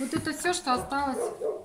Вот это все, что осталось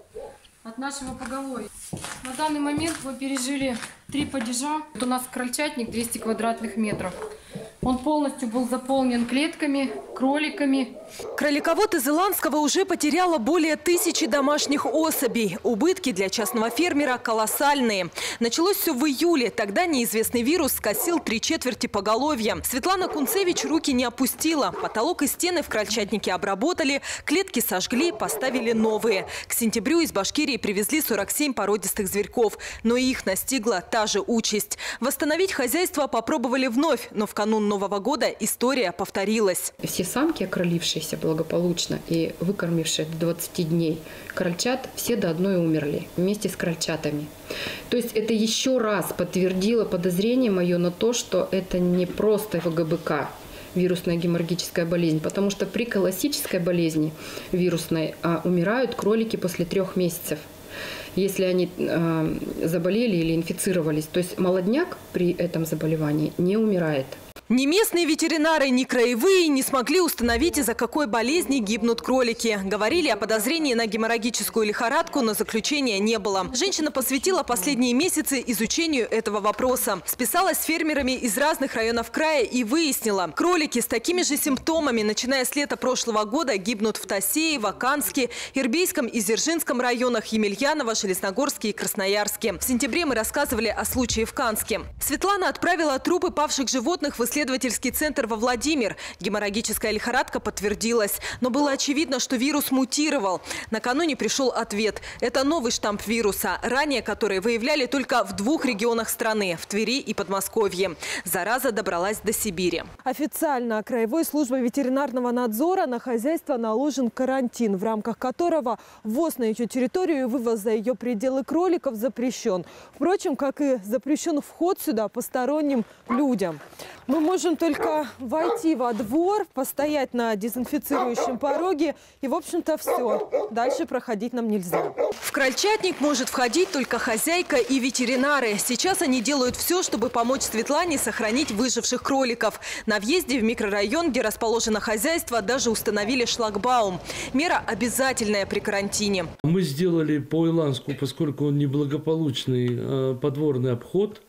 от нашего поголовья. На данный момент мы пережили 3 падежа. Вот у нас крольчатник 200 квадратных метров. Он полностью был заполнен клетками, кроликами. Кроликовод из Иланского уже потеряла более 1000 домашних особей. Убытки для частного фермера колоссальные. Началось все в июле. Тогда неизвестный вирус скосил 3/4 поголовья. Светлана Кунцевич руки не опустила. Потолок и стены в крольчатнике обработали, клетки сожгли, поставили новые. К сентябрю из Башкирии привезли 47 породистых зверьков. Но и их настигла та же участь. Восстановить хозяйство попробовали вновь, но в канун Нового года история повторилась. Все самки, окролившиеся благополучно и выкормившие до 20 дней крольчат, все до одной умерли вместе с крольчатами. То есть это еще раз подтвердило подозрение мое на то, что это не просто ВГБК, вирусная геморрагическая болезнь, потому что при колоссической болезни вирусной умирают кролики после 3 месяцев, если они заболели или инфицировались. То есть молодняк при этом заболевании не умирает. Ни местные ветеринары, ни краевые не смогли установить, из-за какой болезни гибнут кролики. Говорили о подозрении на геморрагическую лихорадку, но заключения не было. Женщина посвятила последние месяцы изучению этого вопроса. Списалась с фермерами из разных районов края и выяснила, кролики с такими же симптомами, начиная с лета прошлого года, гибнут в Тасее, Канске, Ирбийском и Дзержинском районах, Емельяново, Железногорске и Красноярске. В сентябре мы рассказывали о случае в Канске. Светлана отправила трупы павших животных в исследовательский центр во Владимир. Геморрагическая лихорадка подтвердилась. Но было очевидно, что вирус мутировал. Накануне пришел ответ. Это новый штамм вируса, ранее который выявляли только в 2 регионах страны – в Твери и Подмосковье. Зараза добралась до Сибири. Официально Краевой службой ветеринарного надзора на хозяйство наложен карантин, в рамках которого ввоз на ее территорию и вывоз за ее пределы кроликов запрещен. Впрочем, как и запрещен вход сюда посторонним людям. Мы можем только войти во двор, постоять на дезинфицирующем пороге и, в общем-то, все. Дальше проходить нам нельзя. В крольчатник может входить только хозяйка и ветеринары. Сейчас они делают все, чтобы помочь Светлане сохранить выживших кроликов. На въезде в микрорайон, где расположено хозяйство, даже установили шлагбаум. Мера обязательная при карантине. Мы сделали по Иланску, поскольку он неблагополучный, подворный обход.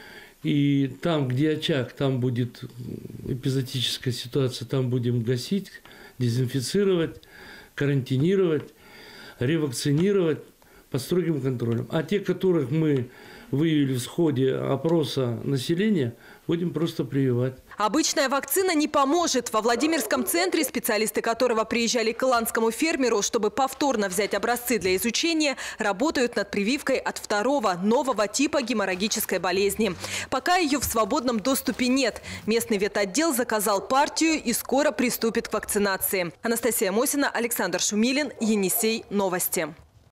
И там, где очаг, там будет эпизодическая ситуация, там будем гасить, дезинфицировать, карантинировать, ревакцинировать под строгим контролем. А те, которых мы выявили в ходе опроса населения, будем просто прививать. Обычная вакцина не поможет. Во Владимирском центре, специалисты которого приезжали к иланскому фермеру, чтобы повторно взять образцы для изучения, работают над прививкой от 2-го нового типа геморрагической болезни. Пока ее в свободном доступе нет. Местный ветотдел заказал партию и скоро приступит к вакцинации. Анастасия Мосина, Александр Шумилин, Енисей. Новости.